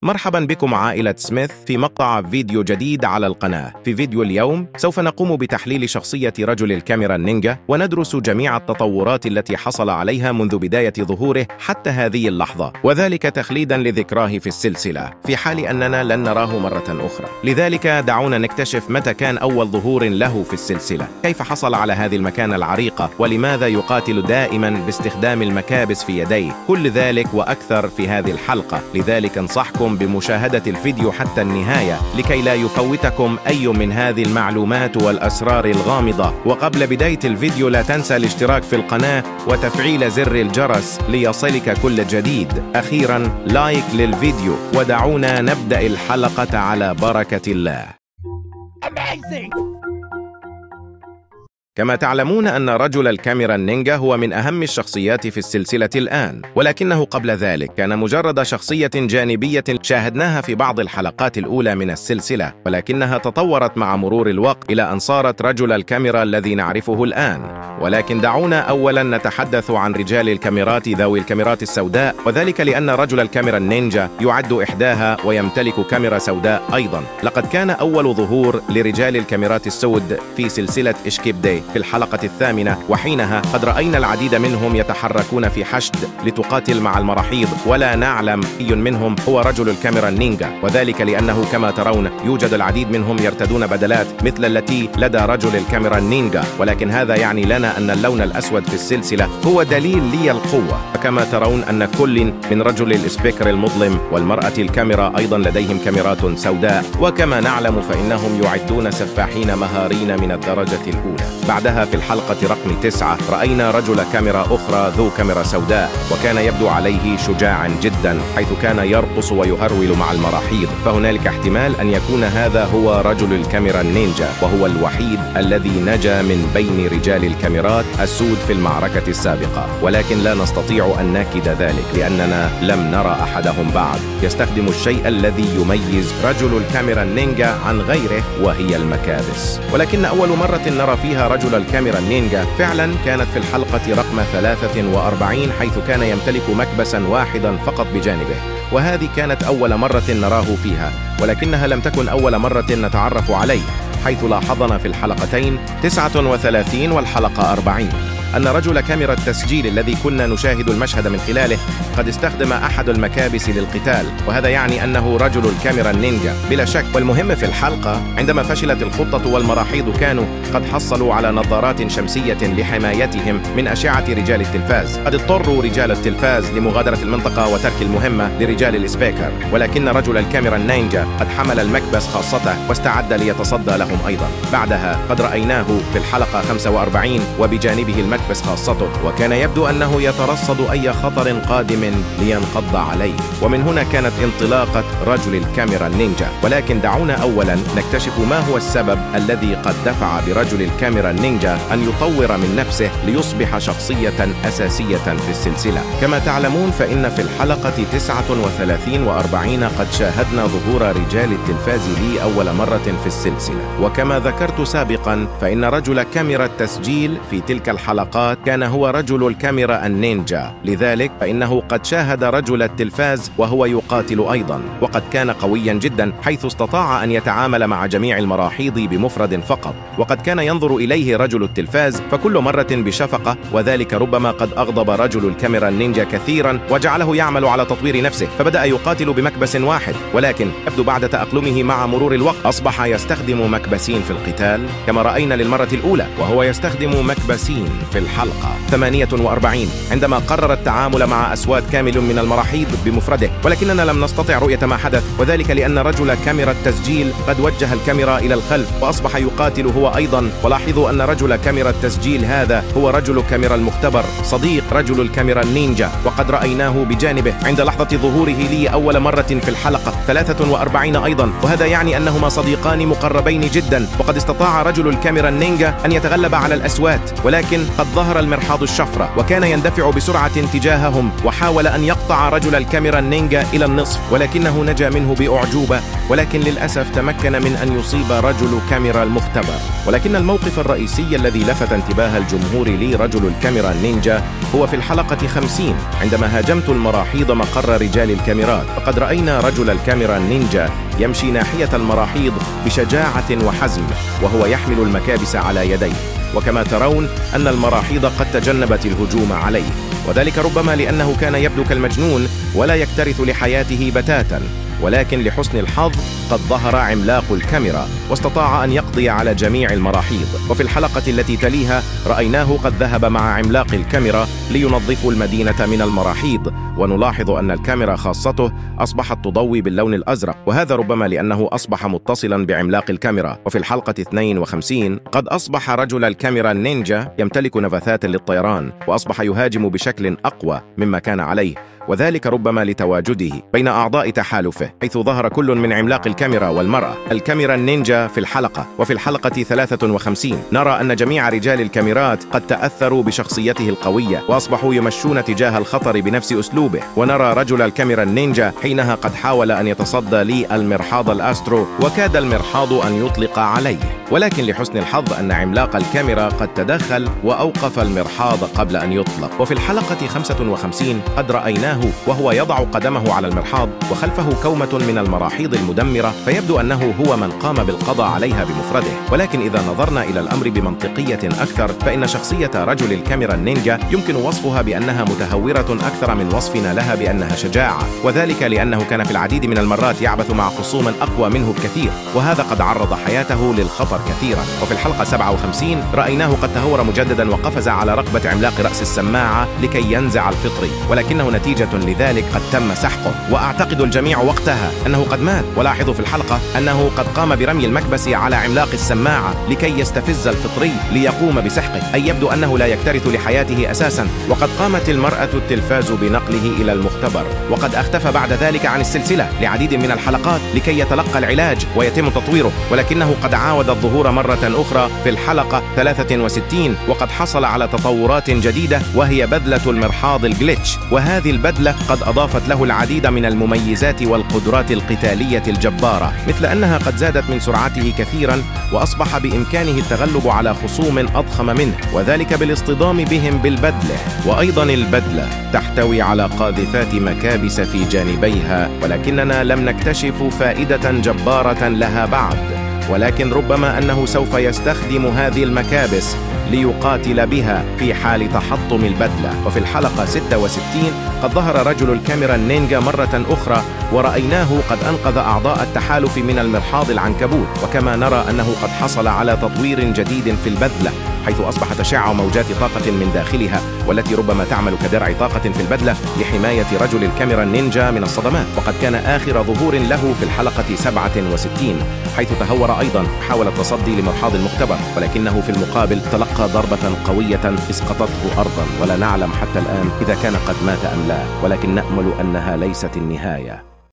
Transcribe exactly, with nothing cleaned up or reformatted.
مرحبا بكم عائلة سميث في مقطع فيديو جديد على القناة. في فيديو اليوم سوف نقوم بتحليل شخصية رجل الكاميرا النينجا وندرس جميع التطورات التي حصل عليها منذ بداية ظهوره حتى هذه اللحظة، وذلك تخليدا لذكراه في السلسلة في حال أننا لن نراه مرة أخرى. لذلك دعونا نكتشف متى كان أول ظهور له في السلسلة، كيف حصل على هذه المكانة العريقة، ولماذا يقاتل دائما باستخدام المكابس في يديه. كل ذلك وأكثر في هذه الحلقة، لذلك انصحكم بمشاهدة الفيديو حتى النهاية لكي لا يفوتكم أي من هذه المعلومات والأسرار الغامضة. وقبل بداية الفيديو لا تنسى الاشتراك في القناة وتفعيل زر الجرس ليصلك كل جديد. أخيرا لايك للفيديو، ودعونا نبدأ الحلقة على بركة الله. Amazing. كما تعلمون أن رجل الكاميرا النينجا هو من أهم الشخصيات في السلسلة الآن، ولكنه قبل ذلك كان مجرد شخصية جانبية شاهدناها في بعض الحلقات الأولى من السلسلة، ولكنها تطورت مع مرور الوقت إلى أن صارت رجل الكاميرا الذي نعرفه الآن. ولكن دعونا أولا نتحدث عن رجال الكاميرات ذوي الكاميرات السوداء، وذلك لأن رجل الكاميرا النينجا يعد إحداها ويمتلك كاميرا سوداء أيضا. لقد كان أول ظهور لرجال الكاميرات السود في سلسلة إشكيب داي في الحلقة الثامنة، وحينها قد رأينا العديد منهم يتحركون في حشد لتقاتل مع المراحيض، ولا نعلم أي منهم هو رجل الكاميرا النينجا، وذلك لأنه كما ترون يوجد العديد منهم يرتدون بدلات مثل التي لدى رجل الكاميرا النينجا، ولكن هذا يعني لنا أن اللون الأسود في السلسلة هو دليل لي القوة. فكما ترون أن كل من رجل السبيكر المظلم والمرأة الكاميرا أيضا لديهم كاميرات سوداء، وكما نعلم فإنهم يعدون سفاحين مهارين من الدرجة الأولى. بعدها في الحلقة رقم تسعة رأينا رجل كاميرا أخرى ذو كاميرا سوداء، وكان يبدو عليه شجاعا جدا حيث كان يرقص ويهرول مع المراحيض، فهنالك احتمال أن يكون هذا هو رجل الكاميرا النينجا، وهو الوحيد الذي نجا من بين رجال الكاميرات السود في المعركة السابقة. ولكن لا نستطيع أن نأكد ذلك لأننا لم نرى أحدهم بعد يستخدم الشيء الذي يميز رجل الكاميرا النينجا عن غيره، وهي المكابس. ولكن أول مرة نرى فيها رجل الكاميرا النينجا فعلا كانت في الحلقة رقم ثلاثة وأربعين، حيث كان يمتلك مكبسا واحدا فقط بجانبه، وهذه كانت أول مرة نراه فيها، ولكنها لم تكن أول مرة نتعرف عليه، حيث لاحظنا في الحلقتين تسعة وثلاثين والحلقة أربعين أن رجل كاميرا التسجيل الذي كنا نشاهد المشهد من خلاله قد استخدم أحد المكابس للقتال، وهذا يعني أنه رجل الكاميرا النينجا بلا شك. والمهم في الحلقة عندما فشلت الخطة والمراحيض كانوا قد حصلوا على نظارات شمسية لحمايتهم من أشعة رجال التلفاز. قد اضطروا رجال التلفاز لمغادرة المنطقة وترك المهمة لرجال السبيكر، ولكن رجل الكاميرا النينجا قد حمل المكبس خاصته واستعد ليتصدى لهم أيضا. بعدها قد رأيناه في الحلقة خمسة وأربعين وبجانبه المكبس بس خاصته، وكان يبدو أنه يترصد أي خطر قادم لينقض عليه، ومن هنا كانت انطلاقة رجل الكاميرا النينجا. ولكن دعونا أولا نكتشف ما هو السبب الذي قد دفع برجل الكاميرا النينجا أن يطور من نفسه ليصبح شخصية أساسية في السلسلة. كما تعلمون فإن في الحلقة تسعة وثلاثين وأربعين قد شاهدنا ظهور رجال التلفاز لي أول مرة في السلسلة، وكما ذكرت سابقا فإن رجل كاميرا التسجيل في تلك الحلقة كان هو رجل الكاميرا النينجا، لذلك فإنه قد شاهد رجل التلفاز وهو يقاتل أيضا، وقد كان قويا جدا حيث استطاع أن يتعامل مع جميع المراحيض بمفرد فقط، وقد كان ينظر إليه رجل التلفاز فكل مرة بشفقة، وذلك ربما قد أغضب رجل الكاميرا النينجا كثيرا وجعله يعمل على تطوير نفسه، فبدأ يقاتل بمكبس واحد، ولكن يبدو بعد تأقلمه مع مرور الوقت أصبح يستخدم مكبسين في القتال كما رأينا للمرة الأولى، وهو يستخدم مكبسين في الحلقة ثمانية وأربعين عندما قرر التعامل مع أسواد كامل من المراحيض بمفرده، ولكننا لم نستطع رؤية ما حدث، وذلك لأن رجل كاميرا التسجيل قد وجه الكاميرا إلى الخلف وأصبح يقاتل هو أيضا. ولاحظوا أن رجل كاميرا التسجيل هذا هو رجل كاميرا المختبر صديق رجل الكاميرا النينجا، وقد رأيناه بجانبه عند لحظة ظهوره لي أول مرة في الحلقة ثلاثة وأربعين أيضا، وهذا يعني أنهما صديقان مقربين جدا، وقد استطاع رجل الكاميرا النينجا أن يتغلب على الأسوات، ولكن قد ظهر المرحاض الشفرة وكان يندفع بسرعة تجاههم، وحاول أن يقطع رجل الكاميرا النينجا إلى النصف، ولكنه نجا منه بأعجوبة، ولكن للأسف تمكن من أن يصيب رجل كاميرا المختبر. ولكن الموقف الرئيسي الذي لفت انتباه الجمهور لرجل الكاميرا النينجا هو في الحلقة خمسين عندما هاجمت المراحيض مقر رجال الكاميرات، فقد رأينا رجل الكاميرا النينجا يمشي ناحية المراحيض بشجاعة وحزم وهو يحمل المكابس على يديه، وكما ترون أن المراحيض قد تجنبت الهجوم عليه، وذلك ربما لأنه كان يبدو كالمجنون ولا يكترث لحياته بتاتا. ولكن لحسن الحظ قد ظهر عملاق الكاميرا واستطاع أن يقضي على جميع المراحيض. وفي الحلقة التي تليها رأيناه قد ذهب مع عملاق الكاميرا لينظفوا المدينة من المراحيض، ونلاحظ أن الكاميرا خاصته أصبحت تضوي باللون الأزرق، وهذا ربما لأنه أصبح متصلا بعملاق الكاميرا. وفي الحلقة اثنين وخمسين قد أصبح رجل الكاميرا النينجا يمتلك نفثات للطيران، وأصبح يهاجم بشكل أقوى مما كان عليه، وذلك ربما لتواجده بين أعضاء تحالفه، حيث ظهر كل من عملاق الكاميرا والمرأة الكاميرا النينجا في الحلقة. وفي الحلقة ثلاثة وخمسين نرى أن جميع رجال الكاميرات قد تأثروا بشخصيته القوية وأصبحوا يمشون تجاه الخطر بنفس أسلوبه، ونرى رجل الكاميرا النينجا حينها قد حاول أن يتصدى للمرحاض الأسترو وكاد المرحاض أن يطلق عليه، ولكن لحسن الحظ أن عملاق الكاميرا قد تدخل وأوقف المرحاض قبل أن يطلق. وفي الحلقة خمسة وخمسين قد رأيناه وهو يضع قدمه على المرحاض وخلفه كومة من المراحيض المدمرة، فيبدو أنه هو من قام بالقضاء عليها بمفرده. ولكن إذا نظرنا إلى الأمر بمنطقية أكثر فإن شخصية رجل الكاميرا النينجا يمكن وصفها بأنها متهورة أكثر من وصفنا لها بأنها شجاعة، وذلك لأنه كان في العديد من المرات يعبث مع خصوم أقوى منه بكثير، وهذا قد عرض حياته للخطر كثيرا. وفي الحلقة سبعة وخمسين رأيناه قد تهور مجددا وقفز على رقبة عملاق رأس السماعة لكي ينزع الفطري، ولكنه نتيجة لذلك قد تم سحقه، وأعتقد الجميع وقتها أنه قد مات. ولاحظوا في الحلقة أنه قد قام برمي المكبس على عملاق السماعة لكي يستفز الفطري ليقوم بسحقه، أي يبدو أنه لا يكترث لحياته أساسا. وقد قامت المرأة التلفاز بنقله إلى المختبر، وقد اختفى بعد ذلك عن السلسلة لعديد من الحلقات لكي يتلقى العلاج ويتم تطويره، ولكنه قد عاود الظهور مرة أخرى في الحلقة ثلاثة وستين وقد حصل على تطورات جديدة وهي بدلة المرحاض الجليتش، وهذه البدلة قد أضافت له العديد من المميزات والقدرات القتالية الجبارة، مثل أنها قد زادت من سرعته كثيرا وأصبح بإمكانه التغلب على خصوم أضخم منه، وذلك بالاصطدام بهم بالبدلة. وأيضا البدلة تحتوي على قاذفات مكابس في جانبيها، ولكننا لم نكتشف فائدة جبارة لها بعد، ولكن ربما أنه سوف يستخدم هذه المكابس ليقاتل بها في حال تحطم البدلة. وفي الحلقة ستة وستين قد ظهر رجل الكاميرا النينجا مرة أخرى ورأيناه قد أنقذ أعضاء التحالف من المرحاض العنكبوت، وكما نرى أنه قد حصل على تطوير جديد في البدلة، حيث أصبح تشع موجات طاقة من داخلها والتي ربما تعمل كدرع طاقة في البدلة لحماية رجل الكاميرا النينجا من الصدمات. وقد كان آخر ظهور له في الحلقة سبعة وستين حيث تهور أيضا حاول التصدي لمرحاض المختبر، ولكنه في المقابل تلقى ضربة قوية اسقطته أرضا، ولا نعلم حتى الآن إذا كان قد مات أم لا، ولكن نأمل أنها ليست النهاية.